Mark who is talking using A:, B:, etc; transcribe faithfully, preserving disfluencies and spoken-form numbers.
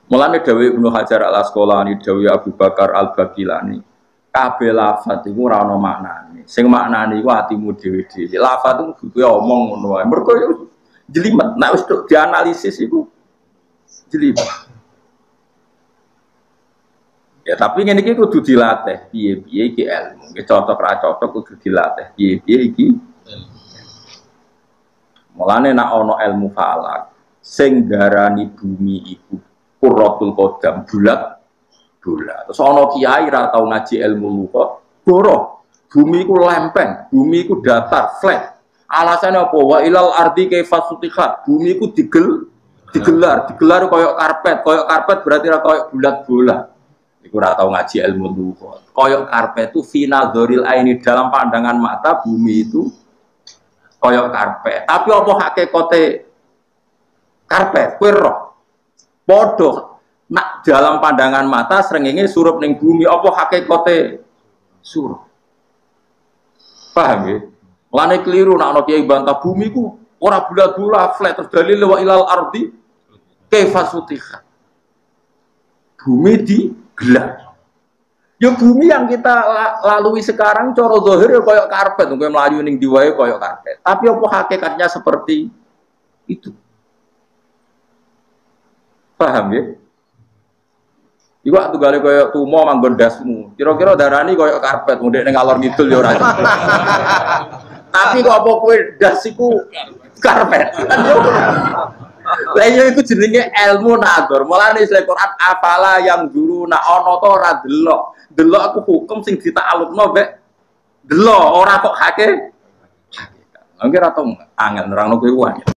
A: Mulane dawuh Ibnu Hajar Al Asqalani, dawuh Abu Bakar Al Baqilani, kabeh lafaz iku ora ana maknane. Sing maknane iku atimu dhewe-dhewe. Lafaz itu kudu omong ngono wae. Mergo jelimet, nek wis dianalisis iku jelimet. Ya tapi ngene iki kudu dilatih. Piye-piye iki ilmu. Nggih cocok ra cocok kudu dilatih. Piye-piye iki. Mulane nek ana ilmu falak sing darani bumi iku Qurratul Qadam bulat bulat. Terus ana kiai ra tau ngaji ilmu luqa, boro. Bumi iku lempeng, bumi iku datar, flat. Alasannya apa? Wa ilal ardi kaifa sutihat. Bumi iku digel digelar, digelar koyok karpet. Koyok karpet berarti ra koyok bulat-bulat. Iku ra tau ngaji ilmu luqa. Koyok karpet itu fina dzoril aini, dalam pandangan mata bumi itu koyok karpet. Tapi apa hakikate karpet? Kowe roh. Podo nak dalam pandangan mata srengenge surup ning bumi apa hakikate surup. Paham ya? Lane keliru nak ana kiai bantah bumi ku ora bulat-bulat flat terus dalil wa ilal ardi kaifa sutiha. Bumi digelar. Ya bumi yang kita lalui sekarang cara zahir ya koyo karpet, kowe mlayu ning ndi wae koyo karpet. Tapi apa hakikatnya seperti itu? Paham ya? Iku waktu gale koyo tumo manggon dasmu. Kira-kira darani koyo karpet, mundek ning alor ngidul ya ora. Tapi kok apa kowe das iku karpet? Lah iya iku jenenge ilmu nador. Mulane Islam Quran afala yang guru nak ana to ora delok. Delok aku hukum sing ditaklukno mbek delok ora kok hake. Hakikat. Nggih ra tau angel nerangno kowe wae.